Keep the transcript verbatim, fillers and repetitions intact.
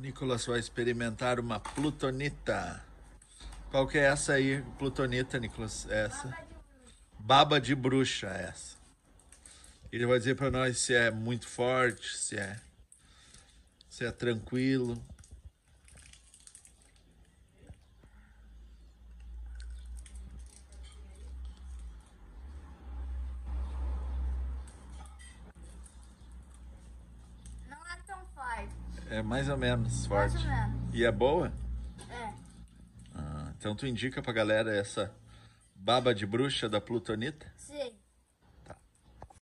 Nicolas vai experimentar uma plutonita. Qual que é essa aí, plutonita, Nicolas? Essa. Baba de bruxa, essa. Ele vai dizer para nós se é muito forte, se é, se é tranquilo. Não é tão forte. É mais ou menos forte. Mais ou menos. E é boa? É. Ah, então tu indica pra galera essa baba de bruxa da plutonita? Sim.